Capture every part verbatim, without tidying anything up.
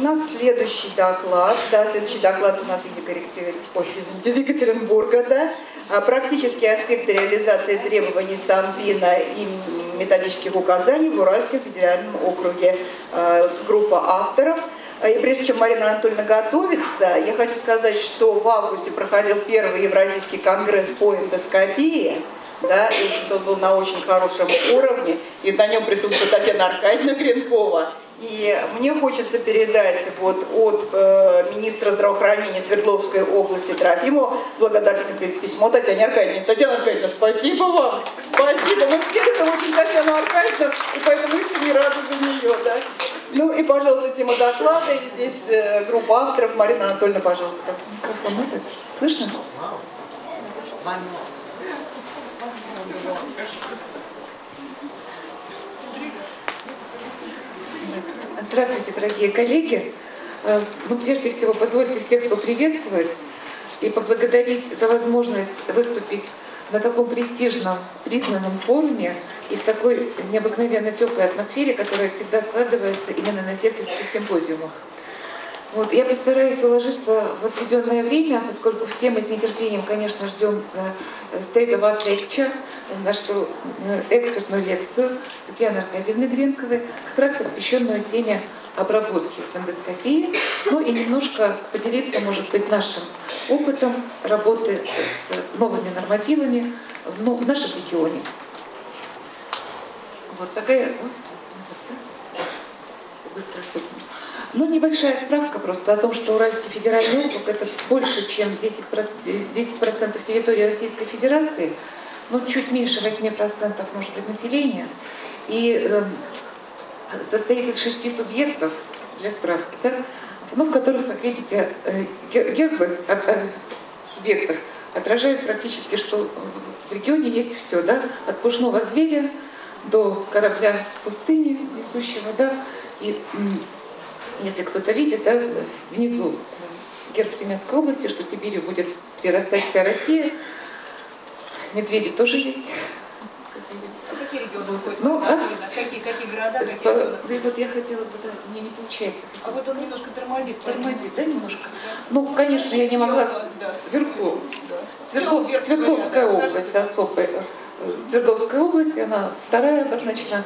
нас следующий доклад. Да, следующий доклад у нас из, Екатери... Ой, извините, из Екатеринбурга. Да? Практические аспекты реализации требований Санпина и методических указаний в Уральском федеральном округе. Группа авторов. И прежде чем Марина Анатольевна готовится, я хочу сказать, что в августе проходил первый Евразийский конгресс по эндоскопии. Да, и он был на очень хорошем уровне, и на нем присутствует Татьяна Аркадьевна Гринкова. И мне хочется передать вот от э, министра здравоохранения Свердловской области Трофимова благодарственное письмо Татьяне Аркадьевне. Татьяна Аркадьевна, спасибо вам. Спасибо. Мы все это очень Татьяна Аркадьевна, и поэтому искренне рады за нее. Да? Ну и, пожалуйста, тема доклада. И здесь э, группа авторов. Марина Анатольевна, пожалуйста. Микрофон этот. Слышно? Здравствуйте, дорогие коллеги. Ну, прежде всего, позвольте всех поприветствовать и поблагодарить за возможность выступить на таком престижном, признанном форуме и в такой необыкновенно теплой атмосфере, которая всегда складывается именно на сельских симпозиумах. Вот, я постараюсь уложиться в отведенное время, поскольку все мы с нетерпением, конечно, ждем State of Art Lecture, нашу экспертную лекцию Татьяны Аркадьевны Гринковой, как раз посвященную теме обработки эндоскопии, ну и немножко поделиться, может быть, нашим опытом работы с новыми нормативами в, в нашем регионе. Вот такая... Быстро все. Ну, небольшая справка просто о том, что Уральский федеральный округ — это больше, чем десять процентов территории Российской Федерации, ну, чуть меньше восьми процентов, может быть, населения, и э, состоит из шести субъектов, для справки, да, ну, в которых, как видите, э, гербы э, э, субъектов отражают практически, что в регионе есть все, да, от пушного зверя до корабля в пустыне несущего, да, и если кто-то видит, да, внизу герб Тюменской области, что Сибирью будет прирастать вся Россия. Медведи тоже есть. А какие регионы входят? Ну, а? Какие, какие города, какие регионы? Да, вот я хотела бы, да, мне не получается. А вот он немножко тормозит. Тормозит, да, немножко? Ну, конечно, я не могла сверху. Свердлов, Свердловская область, да, СОПы. Свердловская область, она вторая обозначена.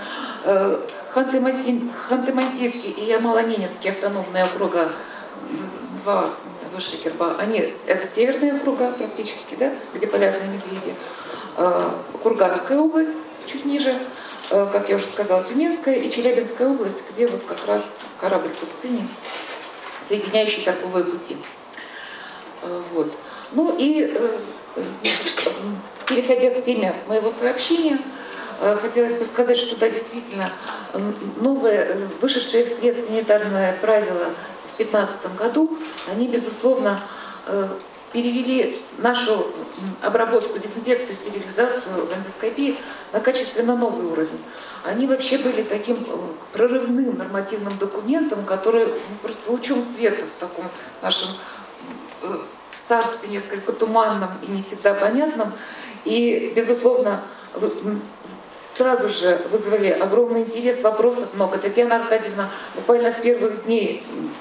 Ханты-Мансийский и Ямало-Ненецкий автономные округа, два выше герба, они это северные округа практически, да, где полярные медведи. Курганская область чуть ниже, как я уже сказала, Тюменская и Челябинская область, где вот как раз корабль пустыни, соединяющий торговые пути. Вот. Ну и переходя к теме моего сообщения, хотелось бы сказать, что да, действительно, новые, вышедшие в свет санитарные правила в две тысячи пятнадцатом году, они, безусловно, перевели нашу обработку, дезинфекцию, стерилизацию в эндоскопии на качественно новый уровень. Они вообще были таким прорывным нормативным документом, который просто лучом света в таком нашем царстве несколько туманном и не всегда понятном. И, безусловно, сразу же вызвали огромный интерес, вопросов много. Татьяна Аркадьевна буквально с первых дней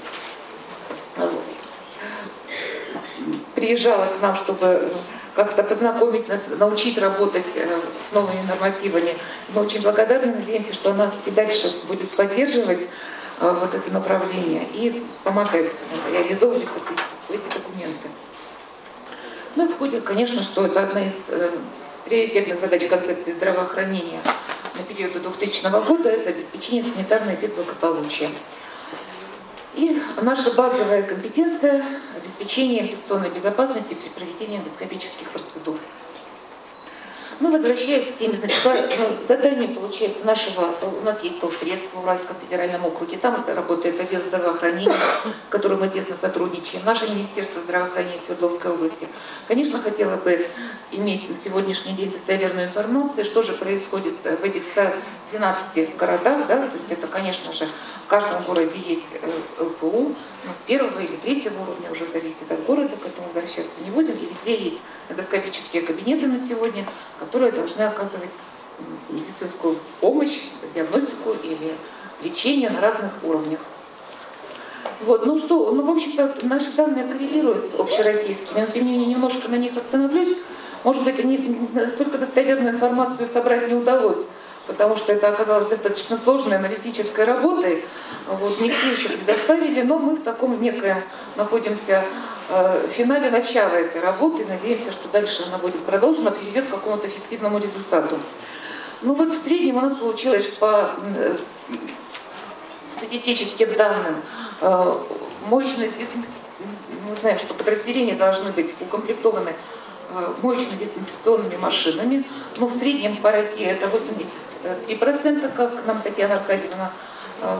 приезжала к нам, чтобы как-то познакомить нас, научить работать с новыми нормативами. Мы очень благодарны, надеемся, что она и дальше будет поддерживать вот это направление и помогать реализовывать вот эти, эти документы. Ну и входит, конечно, что это одна из э, приоритетных задач концепции здравоохранения на период до двухтысячного года, это обеспечение санитарной благополучия. И наша базовая компетенция – обеспечение инфекционной безопасности при проведении эндоскопических процедур. Ну, возвращаясь к теме, значит, задание, получается, нашего, у нас есть полпресс в Уральском федеральном округе, там работает отдел здравоохранения, с которым мы тесно сотрудничаем, наше Министерство здравоохранения Свердловской области. Конечно, хотела бы иметь на сегодняшний день достоверную информацию, что же происходит в этих ста двенадцати городах, да, то есть это, конечно же, в каждом городе есть эл пэ у, ну, первого или третьего уровня, уже зависит от города, к этому возвращаться не будем, и везде есть эндоскопические кабинеты на сегодня, которые должны оказывать медицинскую помощь, диагностику или лечение на разных уровнях. Вот, ну что, ну, в общем-то, наши данные коррелируют с общероссийскими, но тем не менее немножко на них остановлюсь. Может быть, не, настолько достоверную информацию собрать не удалось, потому что это оказалось достаточно сложной аналитической работой. Вот, не все еще предоставили, но мы в таком некоем находимся э, в финале начала этой работы. Надеемся, что дальше она будет продолжена, приведет к какому-то эффективному результату. Ну вот в среднем у нас получилось по э, статистическим данным э, мощность, мы знаем, что подразделения должны быть укомплектованы э, моечно-дезинфекционными машинами, но в среднем по России это восемьдесят три процента, как нам Татьяна Аркадьевна э,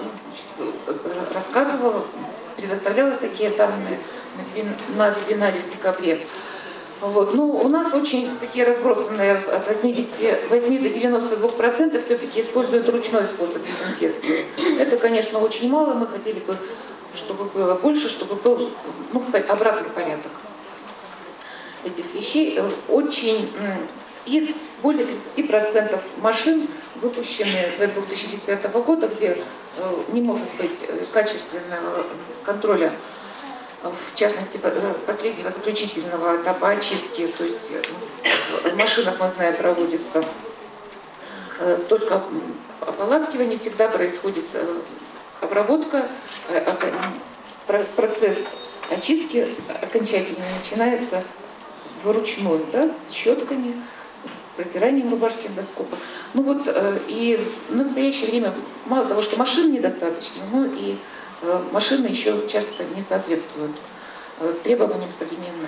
рассказывала, предоставляла такие данные на вебинаре в декабре. Вот. Ну, у нас очень такие разбросанные от восьмидесяти восьми до девяноста двух процентов все-таки используют ручной способ дезинфекции. Это, конечно, очень мало, мы хотели бы, чтобы было больше, чтобы был ну, обратный порядок этих вещей. Очень, и более тридцати процентов машин, выпущенные до две тысячи десятого года, где не может быть качественного контроля, в частности, последнего заключительного этапа очистки, то есть в машинах, мы знаем, проводится только ополаскивание, всегда происходит обработка, процесс очистки окончательно начинается вручную, да, с щетками, протиранием рубашки эндоскопа. Ну вот, и в настоящее время мало того, что машин недостаточно, но и машины еще часто не соответствуют требованиям современным.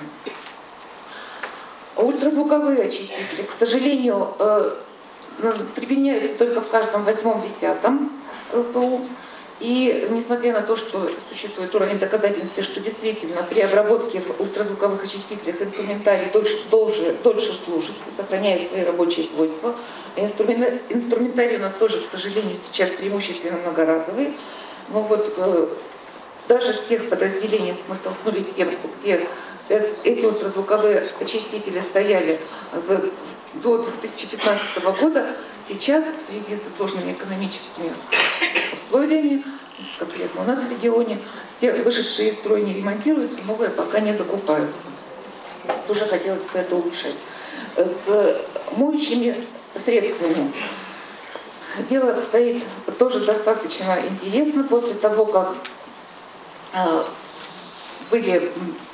Ультразвуковые очистители, к сожалению, применяются только в каждом восьмом-десятом ЛПУ. И несмотря на то, что существует уровень доказательности, что действительно при обработке в ультразвуковых очистителях инструментарий дольше, дольше, дольше служит и сохраняет свои рабочие свойства. Инструментарий у нас тоже, к сожалению, сейчас преимущественно многоразовый. Но вот э, даже в тех подразделениях мы столкнулись с тем, где э, эти ультразвуковые очистители стояли в, до две тысячи пятнадцатого года, сейчас в связи со сложными экономическими условиями, конкретно у нас в регионе, те вышедшие из строя не ремонтируются, новые пока не закупаются. Тоже хотелось бы это улучшать. С моющими средствами дело обстоит тоже достаточно интересно. После того, как э, были,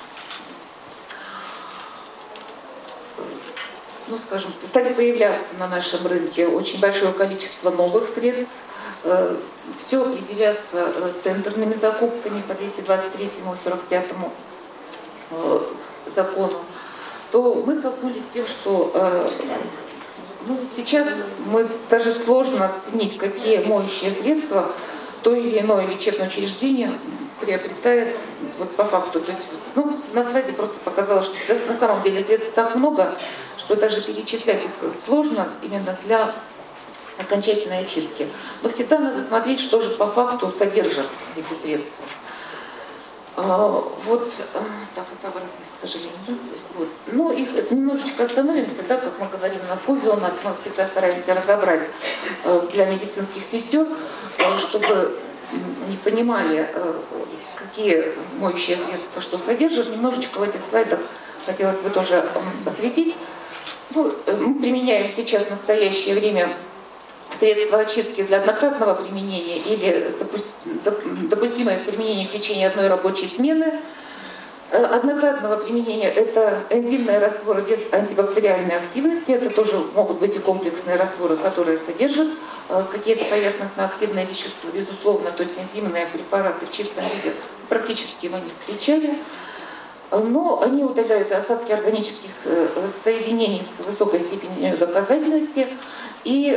ну скажем, стали появляться на нашем рынке очень большое количество новых средств, э, все определяться э, тендерными закупками по двести двадцать третьему и сорок пятому э, закону, то мы столкнулись с тем, что э, ну, сейчас мы даже сложно оценить, какие моющие средства то или иное лечебное учреждение приобретает вот по факту. То есть, ну, на слайде просто показалось, что на самом деле средств так много, что даже перечислять их сложно именно для окончательной очистки. Но всегда надо смотреть, что же по факту содержат эти средства. А, вот, так, это обратно, к сожалению. Вот. Ну, их немножечко остановимся, да, как мы говорим на ФОВе, у нас мы всегда стараемся разобрать для медицинских сестер, чтобы не понимали, какие моющие средства что содержат. Немножечко в этих слайдах хотелось бы тоже осветить. Ну, мы применяем сейчас в настоящее время средства очистки для однократного применения или допустимое применение в течение одной рабочей смены. Однократного применения это энзимные растворы без антибактериальной активности. Это тоже могут быть и комплексные растворы, которые содержат какие-то поверхностно-активные вещества, безусловно. То есть энзимные препараты в чистом виде практически мы не встречали. Но они удаляют остатки органических соединений с высокой степенью доказательности и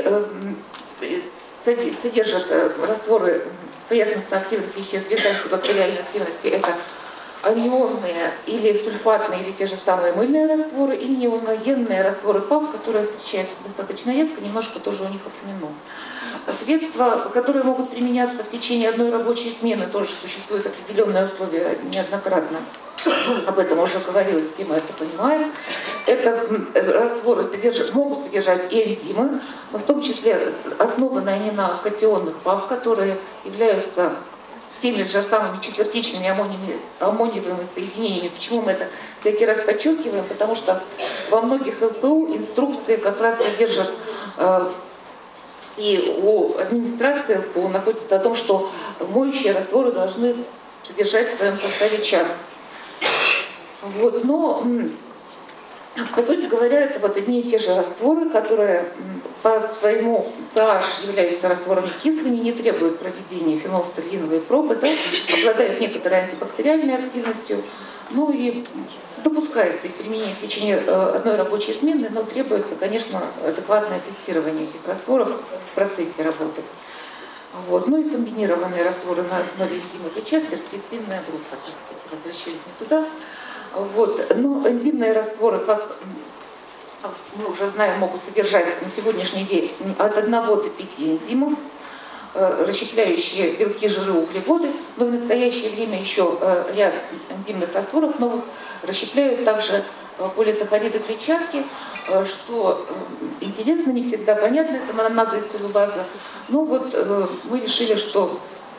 содержат растворы поверхностно-активных веществ без антибактериальной активности. Это анионные или сульфатные, или те же самые мыльные растворы, и неоногенные растворы ПАВ, которые встречаются достаточно редко, немножко тоже у них упомяну. Средства, которые могут применяться в течение одной рабочей смены, тоже существуют определенные условия неоднократно. Об этом уже говорилось, все мы это понимаем. Это растворы содержат, могут содержать и энзимы, в том числе основаны они на катионных ПАВ, которые являются теми же самыми четвертичными аммониевыми, аммониевыми соединениями. Почему мы это всякий раз подчеркиваем? Потому что во многих ЛПУ инструкции как раз содержат, э, и у администрации ЛПУ находится о том, что моющие растворы должны содержать в своем составе час. Вот, но, по сути говоря, это вот одни и те же растворы, которые по своему pH являются растворами кислыми, не требуют проведения фенолфталиновой пробы, да, обладают некоторой антибактериальной активностью, ну и допускается их применение в течение одной рабочей смены, но требуется, конечно, адекватное тестирование этих растворов в процессе работы. Вот. Ну и комбинированные растворы на основе энзимов и час, перспективная группа, так сказать, возвращались не туда. Вот. Но энзимные растворы, как мы уже знаем, могут содержать на сегодняшний день от одного до пяти энзимов, расщепляющие белки, жиры, углеводы, но в настоящее время еще ряд энзимных растворов новых расщепляют также полисахариды клетчатки, что интересно, не всегда понятно, это мононаза и целлюлаза. Ну вот мы решили, что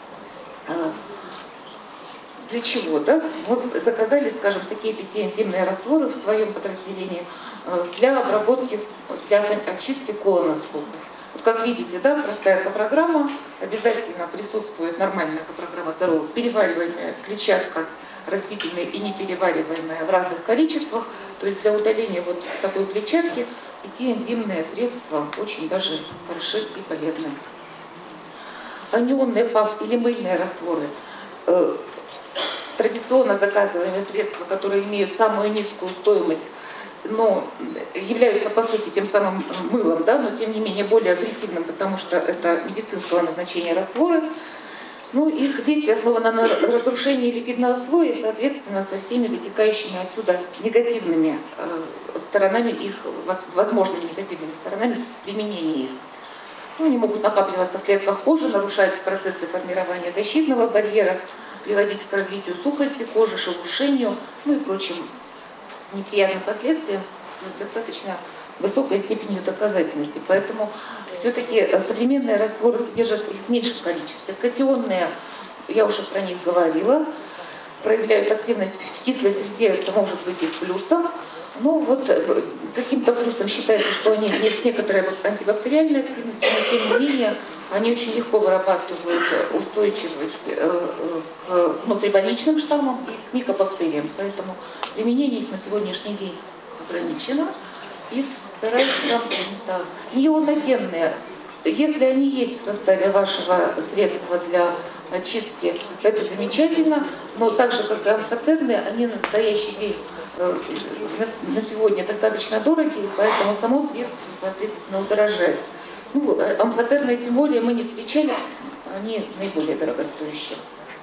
для чего, да? Вот заказали, скажем, такие пятиэнзимные растворы в своем подразделении для обработки, для очистки колоноскопов. Вот как видите, да, простая копрограмма, обязательно присутствует нормальная копрограмма здоровых, перевариваемая клетчатка растительная и неперевариваемая в разных количествах. То есть для удаления вот такой клетчатки пятиэнзимные средства очень даже хороши и полезны. Анионные ПАВ или мыльные растворы. Традиционно заказываемые средства, которые имеют самую низкую стоимость, но являются по сути тем самым мылом, да, но тем не менее более агрессивным, потому что это медицинского назначения растворы. Ну, их действие основано на разрушении липидного слоя, соответственно, со всеми вытекающими отсюда негативными э, сторонами их, возможными негативными сторонами применения их. Ну, они могут накапливаться в клетках кожи, нарушать процессы формирования защитного барьера, приводить к развитию сухости кожи, шелушению, ну и прочим неприятным последствиям с достаточно высокой степенью доказательности. Поэтому все-таки современные растворы содержат их в меньшем количестве. Катионные, я уже про них говорила, проявляют активность в кислой среде, это может быть и плюсом. Но вот каким-то плюсом считается, что они имеют некоторой антибактериальной активностью, но тем не менее они очень легко вырабатывают устойчивость к внутрибольничным штаммам и к микобактериям. Поэтому применение их на сегодняшний день ограничено. И стараются да, неоногенные. Если они есть в составе вашего средства для очистки, это замечательно. Но так же, как и амфотерные, они на настоящий день на сегодня достаточно дорогие, поэтому само средство, соответственно, удорожает. Ну, амфотерные тем более мы не встречали, они наиболее дорогостоящие.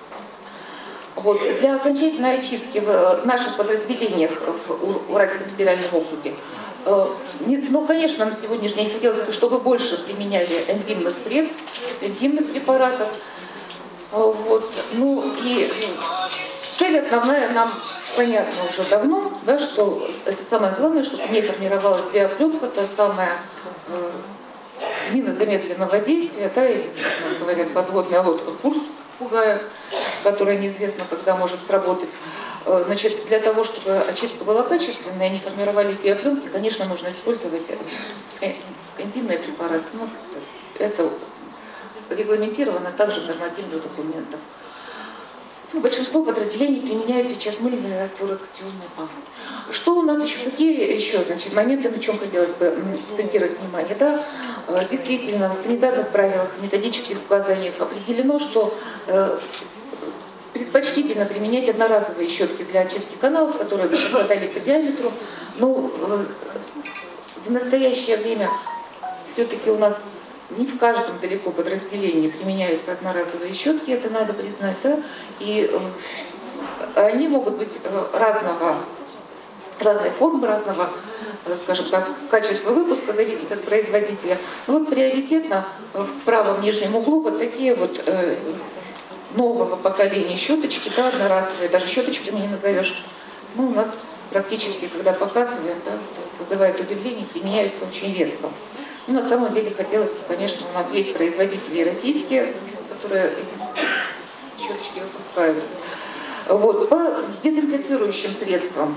Вот. Для окончательной очистки в наших подразделениях в Уральском федеральном округе, ну, конечно, на сегодняшний день хотелось бы, чтобы больше применяли энзимных средств, энзимных препаратов. Вот. Ну и цель основная нам понятно уже давно, да, что это самое главное, чтобы не формировалась биопленка, та самая э, мина замедленного действия, да, или, как говорят, подводная лодка, курс пугая, которая неизвестно, когда может сработать. Э, значит, для того, чтобы очистка была качественной, не формировались биопленки, конечно, нужно использовать энзимные препараты. Ну, это регламентировано также в нормативных документах. Большинство подразделений применяют сейчас мыльные растворы катионные ПАВ. Что у нас еще? Какие еще значит, моменты, на чем хотелось бы акцентировать внимание? Да, действительно, в санитарных правилах, методических указаниях определено, что э, предпочтительно применять одноразовые щетки для очистки каналов, которые обладали по диаметру. Но э, в настоящее время все-таки у нас не в каждом далеко подразделении применяются одноразовые щетки, это надо признать, да? И э, они могут быть разного, разной формы, разного, скажем так, качества выпуска, зависит от производителя. Но вот приоритетно в правом нижнем углу вот такие вот э, нового поколения щеточки, да, одноразовые, даже щеточками не назовешь. Ну, у нас практически, когда показываем, да, вызывает удивление, применяются очень редко. Ну, на самом деле хотелось бы, конечно, у нас есть производители российские, которые эти щеточки выпускают. Вот, по дезинфицирующим средствам,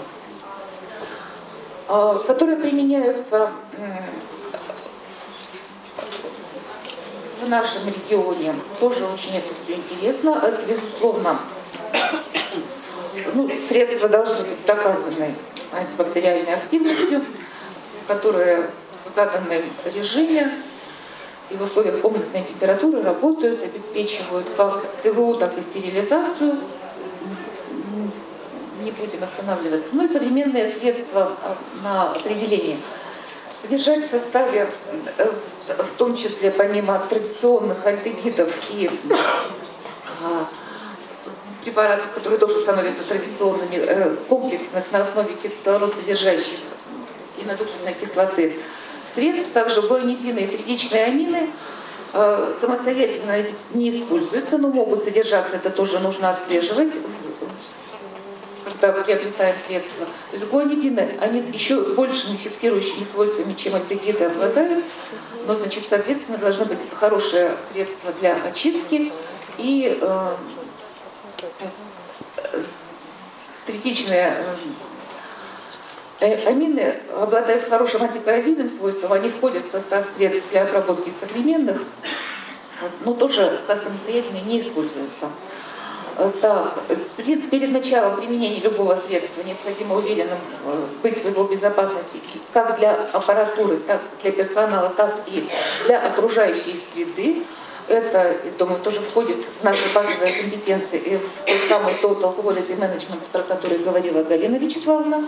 которые применяются в нашем регионе, тоже очень это все интересно. Это, безусловно, ну, средства должны быть доказаны антибактериальной активностью, которые в заданном режиме и в условиях комнатной температуры работают, обеспечивают как ТВО, так и стерилизацию. Не будем останавливаться. Ну и современные средства на определение. Содержать в составе, в том числе помимо традиционных альдегидов и а, препаратов, которые тоже становятся традиционными, э, комплексных на основе кислородсодержащих и надуксусной кислоты средств, также гуанидины и третичные амины э, самостоятельно не используются, но могут содержаться, это тоже нужно отслеживать, когда приобретаем средства. То есть гуанидины, они еще большими фиксирующими свойствами, чем альдегиды, обладают, но, значит, соответственно, должны быть хорошие средства для очистки и э, третичные э, амины обладают хорошим антикоррозийным свойством, они входят в состав средств для обработки современных, но тоже самостоятельно не используются. Так, перед, перед началом применения любого средства необходимо уверенным быть в его безопасности как для аппаратуры, так для персонала, так и для окружающей среды. Это, я думаю, тоже входит в наши базовые компетенции и в тот самый Total Quality Management, про который говорила Галина Вячеславовна.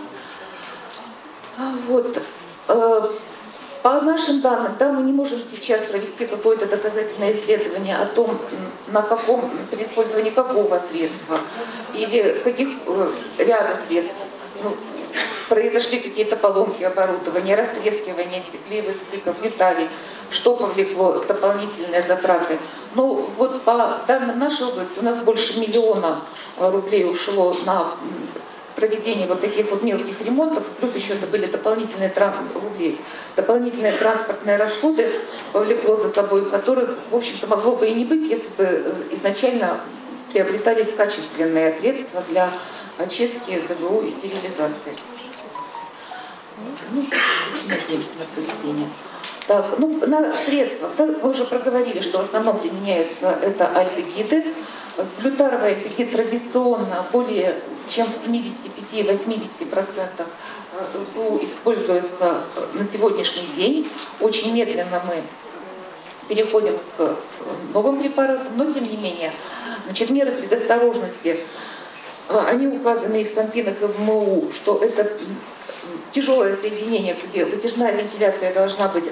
Вот. По нашим данным, да, мы не можем сейчас провести какое-то доказательное исследование о том, на каком, при использовании какого средства или каких ряда средств ну, произошли какие-то поломки оборудования, растрескивание клеевых стыков, деталей, что повлекло дополнительные затраты. Но вот по данным нашей области у нас больше миллиона рублей ушло на проведение вот таких вот мелких ремонтов, плюс еще это были дополнительные, тран... рублей, дополнительные транспортные расходы, повлекло за собой, которых, в общем-то, могло бы и не быть, если бы изначально приобретались качественные средства для очистки, ТВО и стерилизации. Ну, очень надеемся на проведение. Так, ну, на средствах, да, мы уже проговорили, что в основном применяются это альдегиды. Глютаровый альдегид традиционно более чем в семидесяти пяти — восьмидесяти процентах используется на сегодняшний день. Очень медленно мы переходим к новым препаратам, но тем не менее, значит, меры предосторожности, они указаны и в Санпинах, и в МОУ, что это тяжелое соединение, где вытяжная вентиляция должна быть,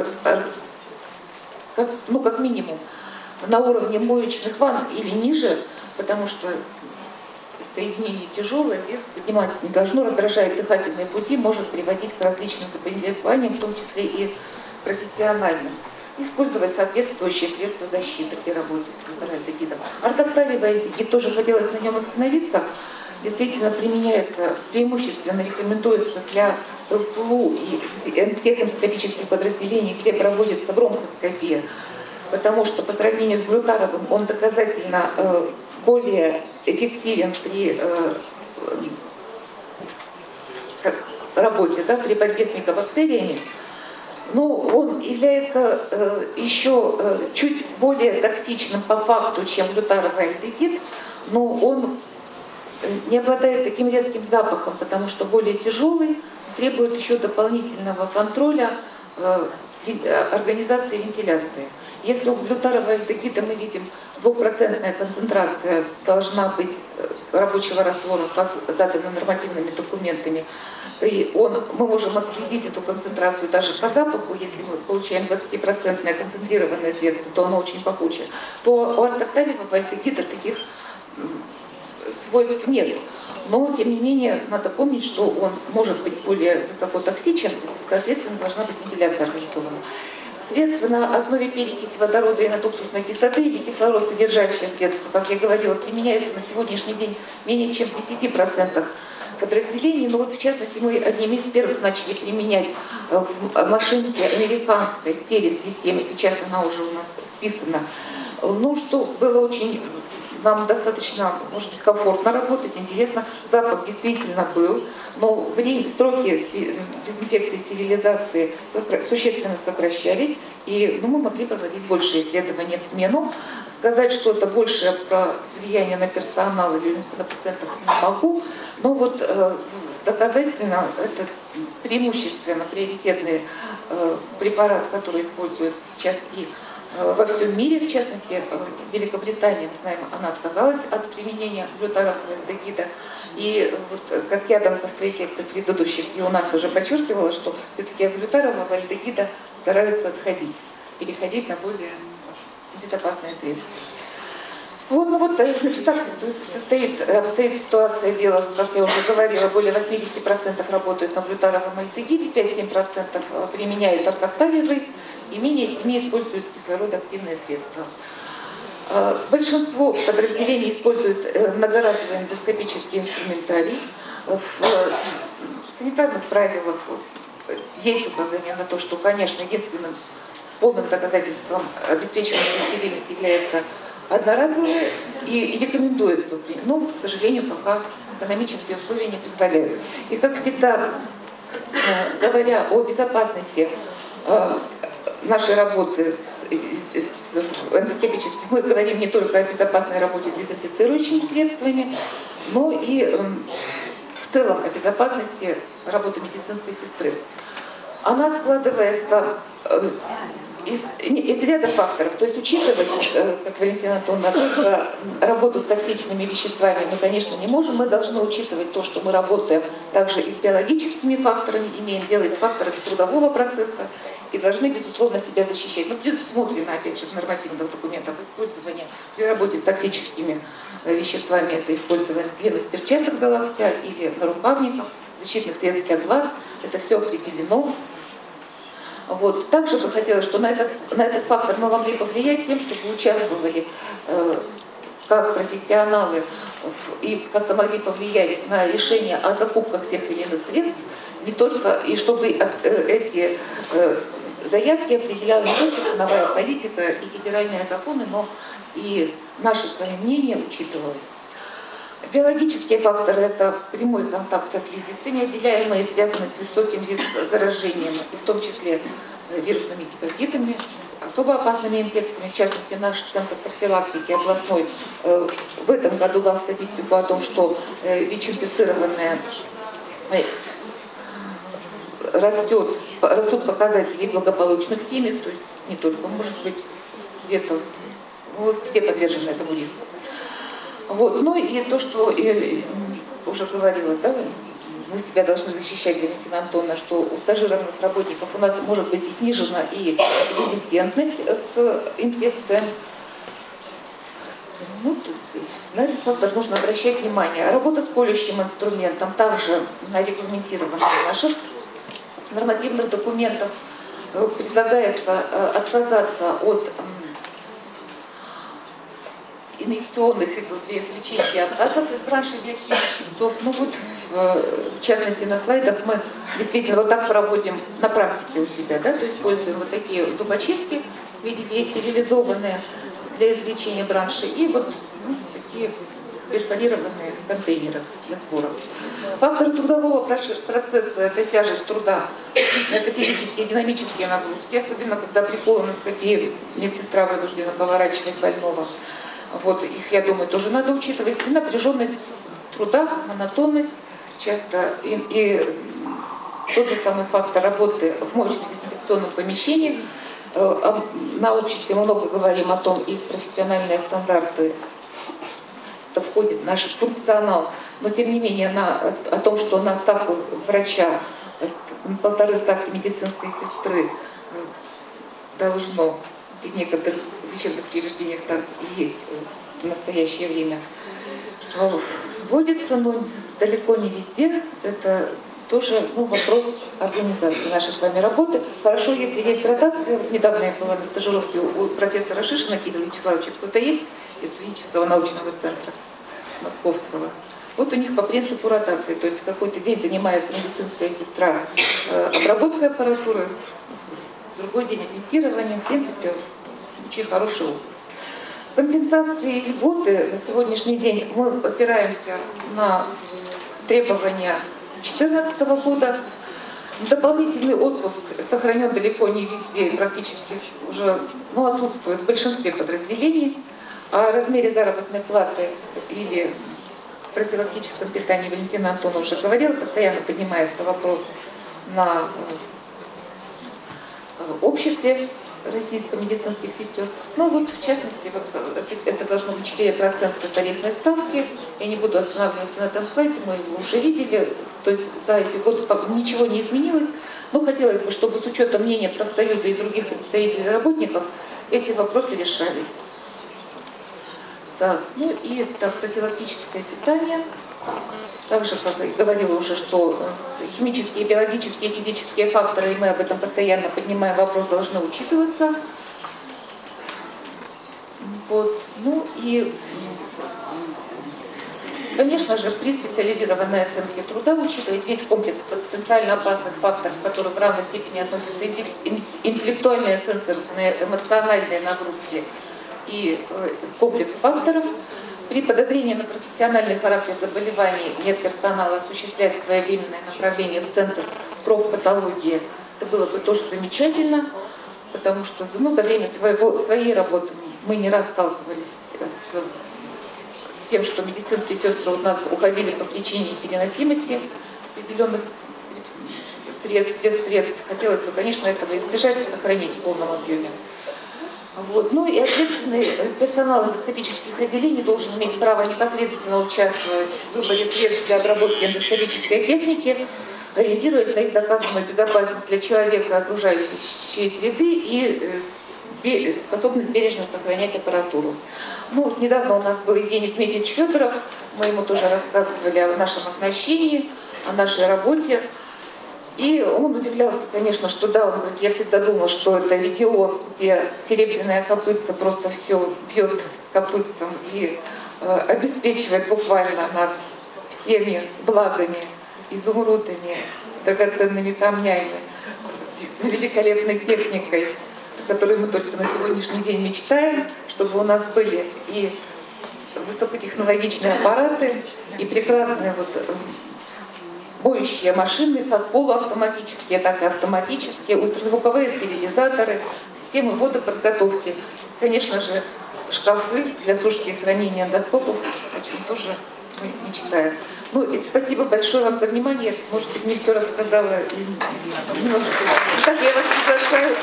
как, ну, как минимум, на уровне моечных ванн или ниже, потому что соединение тяжелое, вверх подниматься не должно, раздражает дыхательные пути, может приводить к различным заболеваниям, в том числе и профессиональным. Использовать соответствующие средства защиты при работе с альдегидом. Ортофталиевый альдегид, тоже хотелось на нем остановиться, действительно применяется, преимущественно рекомендуется для ЛПУ и тех эндоскопических подразделений, где проводится бронхоскопия, потому что по сравнению с глютаровым он доказательно э, более эффективен при э, э, работе, да, при борьбе с микобактериями. Но он является э, еще э, чуть более токсичным по факту, чем глютаровый альдегид, но он не обладает таким резким запахом, потому что более тяжелый, требует еще дополнительного контроля э, организации вентиляции. Если у глютарового альдегида мы видим двухпроцентная концентрация должна быть рабочего раствора, как задана нормативными документами, и он, мы можем отследить эту концентрацию даже по запаху, если мы получаем двадцатипроцентное концентрированное средство, то оно очень пахучее, то у ортофталиевого альдегида таких свойств нет. Но, тем не менее, надо помнить, что он может быть более высокотоксичен, соответственно, должна быть вентиляция организована. Средства на основе перекиси водорода и надуксусной кислоты или кислород-содержащие средства, как я говорила, применяются на сегодняшний день менее чем в десяти процентах подразделений. Но вот в частности мы одними из первых начали применять в машинке американской стереосистемы, сейчас она уже у нас списана. Ну, что было очень нам достаточно, может быть, комфортно работать, интересно. Запах действительно был, но время, сроки дезинфекции, стерилизации существенно сокращались, и ну, мы могли проводить больше исследований в смену. Сказать что-то большее про влияние на персонал или на пациентов не могу, но вот э, доказательно это преимущественно приоритетный э, препарат, который используется сейчас и э, во всем мире, в частности, в Великобритании, мы знаем, она отказалась от применения глютарофилдегида. И вот, как я там в своих лекциях предыдущих и у нас тоже подчеркивала, что все-таки от глютарового альдегида стараются отходить, переходить на более безопасные средства. Вот, ну вот, значит, так состоит, обстоит ситуация дела, как я уже говорила, более восемьдесят процентов работают на глютаровом альдегиде, пять-семь процентов применяют ортофталиевый и менее семи процентов используют кислородоактивные средства. Большинство подразделений используют многоразовый эндоскопический инструментарий. В санитарных правилах есть указание на то, что, конечно, единственным полным доказательством обеспечивания стерильности является одноразовые и рекомендуется, но, к сожалению, пока экономические условия не позволяют. И, как всегда, говоря о безопасности нашей работы с эндоскопической, мы говорим не только о безопасной работе с дезинфицирующими средствами, но и в целом о безопасности работы медицинской сестры. Она складывается из, из ряда факторов, то есть учитывать, как Валентина Антоновна, только работу с токсичными веществами мы, конечно, не можем, мы должны учитывать то, что мы работаем также и с биологическими факторами, имеем дело с факторами трудового процесса и должны, безусловно, себя защищать. Но предусмотрено, опять же, в нормативных документах использование при работе с токсическими веществами, это использование длинных перчаток до локтя или нарукавников, защитных средств для глаз, это все определено. Вот. Также бы хотелось, что на этот, на этот фактор мы могли повлиять тем, чтобы участвовали э, как профессионалы в, и как-то могли повлиять на решение о закупках тех или иных средств, не только, и чтобы э, эти э, заявки определяла не только ценовая политика и федеральные законы, но и наше свое мнение учитывалось. Биологические факторы – это прямой контакт со слизистыми, отделяемые, связанные с высоким заражением, и в том числе вирусными гепатитами, особо опасными инфекциями. В частности, наш центр профилактики областной в этом году дал статистику о том, что ВИЧ-инфицированные растет, растут показатели благополучных семей, то есть не только, может быть, где-то, ну, все подвержены этому риску. Вот. Ну и то, что я уже говорила, да, мы себя должны защищать, Валентина Антоновна, что у стажированных работников у нас может быть и снижена и резистентность к инфекциям. Ну, на этот фактор нужно обращать внимание. Работа с колющим инструментом также регламентирована в наших нормативных документах. Предлагается отказаться от инъекционных игл для извлечения откатов из браншей для химичников. Ну вот, в частности, на слайдах мы действительно вот так проводим на практике у себя, да, то есть используем вот такие зубочистки, видите, стерилизованные для извлечения бранши, и вот ну, такие перфорированные контейнеры для сбора. Факторы трудового процесса – это тяжесть труда, это физические и динамические нагрузки, особенно когда при колоноскопии медсестра вынуждена поворачивать больного. Вот, их, я думаю, тоже надо учитывать. И напряженность труда, монотонность, часто и, и тот же самый фактор работы в моечных дезинфекционных помещениях. На обществе мы много говорим о том, и профессиональные стандарты, это входит в наш функционал, но тем не менее на, о том, что на ставку врача полторы ставки медицинской сестры должно и в некоторых лечебных учреждениях так и есть в настоящее время, вводится, но далеко не везде. Это тоже ну, вопрос организации нашей с вами работы. Хорошо, если есть ротация. Недавно я была на стажировке у профессора Шишина Кирилла Вячеславовича. Кто-то есть из клинического научного центра московского. Вот у них по принципу ротации, то есть в какой-то день занимается медицинская сестра обработкой аппаратуры, другой день ассистированием. В принципе, очень хороший опыт. Компенсации и льготы на сегодняшний день мы опираемся на требования две тысячи четырнадцатого года. Дополнительный отпуск сохранен далеко не везде, практически уже ну, отсутствует в большинстве подразделений. О размере заработной платы или профилактическом питании Валентина Антоновна уже говорила, постоянно поднимается вопрос на обществе российско-медицинских сестер. Ну вот, в частности, вот, это должно быть четыре процента тарифной ставки. Я не буду останавливаться на этом слайде, мы его уже видели. То есть за эти годы ничего не изменилось. Но хотелось бы, чтобы с учетом мнения профсоюза и других представителей работников эти вопросы решались. Так, ну и так, профилактическое питание. Также, как я говорила уже, что химические, биологические, физические факторы, и мы об этом постоянно поднимаем вопрос, должны учитываться. Вот. Ну и, конечно же, при специализированной оценке труда учитывать весь комплекс потенциально опасных факторов, которые в равной степени относятся интеллектуальные, сенсорные, эмоциональные нагрузки и комплекс факторов. При подозрении на профессиональный характер заболеваний медперсонала осуществлять своевременное направление в Центр профпатологии. Это было бы тоже замечательно, потому что ну, за время своего, своей работы мы не раз сталкивались с тем, что медицинские сестры у нас уходили по причине переносимости определенных средств, средств. Хотелось бы, конечно, этого избежать и сохранить в полном объеме. Вот. Ну и ответственный персонал эндоскопических отделений должен иметь право непосредственно участвовать в выборе средств для обработки эндоскопической техники, ориентируясь на их доказанную безопасность для человека, окружающей среды и способность бережно сохранять аппаратуру. Ну, вот недавно у нас был Евгений Дмитриевич Федоров, мы ему тоже рассказывали о нашем оснащении, о нашей работе. И он удивлялся, конечно, что да, он говорит, я всегда думал, что это регион, где серебряная копытца просто все бьет копытцем и э, обеспечивает буквально нас всеми благами, изумрудами, драгоценными камнями, великолепной техникой, о которой мы только на сегодняшний день мечтаем, чтобы у нас были и высокотехнологичные аппараты, и прекрасные вот моющие машины, как полуавтоматические, так и автоматические, ультразвуковые стерилизаторы, системы водоподготовки. Конечно же, шкафы для сушки и хранения эндоскопов, о чем тоже мы мечтаем. Ну и спасибо большое вам за внимание. Может быть, не все рассказала. Итак, я вас приглашаю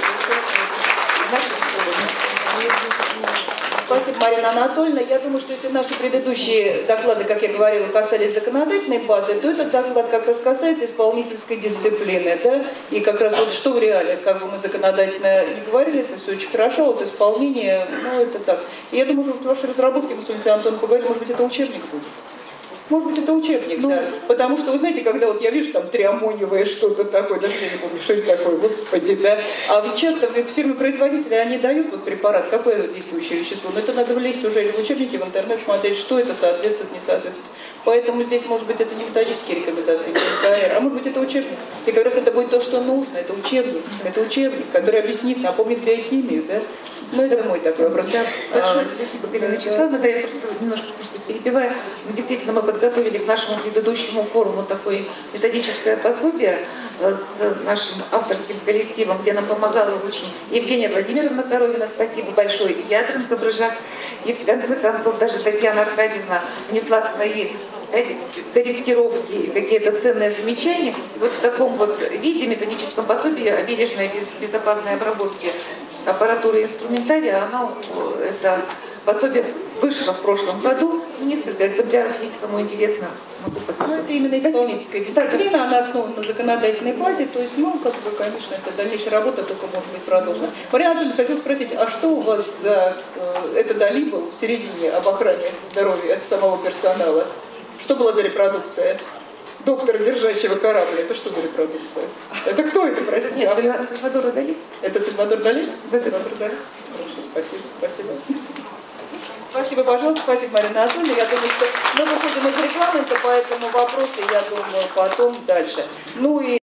в нашу сторону. Спасибо, Марина Анатольевна. Я думаю, что если наши предыдущие доклады, как я говорила, касались законодательной базы, то этот доклад как раз касается исполнительской дисциплины. Да? И как раз вот что в реалиях, как бы мы законодательно не говорили, это все очень хорошо, вот исполнение, ну это так. И я думаю, что в вашей разработке, мы с Валентином Антоновной поговорим, может быть, это учебник будет. Может быть, это учебник, ну, да. Потому что, вы знаете, когда вот я вижу там триамониевое что-то такое, даже я не помню, что это такое, господи, да. А ведь часто в фирмы-производители, они дают вот препарат, какое действующее вещество, но это надо влезть уже в учебники, в интернет, смотреть, что это соответствует, не соответствует. Поэтому здесь, может быть, это не методические рекомендации, не КР, а может быть, это учебник. И как раз это будет то, что нужно, это учебник, это учебник, который объяснит, напомнит биохимию, да. Ну, это мой такой вопрос. Да, большое спасибо, Галина Вячеславовна. Да, я просто немножко перебиваю. Действительно, мы подготовили к нашему предыдущему форуму такое методическое пособие с нашим авторским коллективом, где нам помогала очень Евгения Владимировна Коровина, спасибо большое, и Ядрин Кабрыжак. И в конце концов даже Татьяна Аркадьевна внесла свои корректировки и какие-то ценные замечания. И вот в таком вот виде методическом пособии о бережной и безопасной обработке аппаратуры и инструментария, оно, это пособие вышло в прошлом году, несколько экземпляров есть, кому интересно, могу посмотреть. Ну, это именно исполнительская дисциплина, да, она основана на законодательной базе, то есть, ну, как бы, конечно, это дальнейшая работа только может быть продолжена. Марина Анатольевна, хотел спросить, а что у вас за э, это дали был в середине об охране здоровья самого персонала? Что была за репродукция? Доктора, держащего корабль, это что за репродукция? Это кто это, простите? Нет, Сальвадор Дали. Это Сальвадор Дали? Да, Сальвадор Дали. Хорошо, спасибо, спасибо. Спасибо, пожалуйста, спасибо, Марина Анатольевна. Я думаю, что мы выходим из регламента, поэтому вопросы, я думаю, потом дальше. Ну и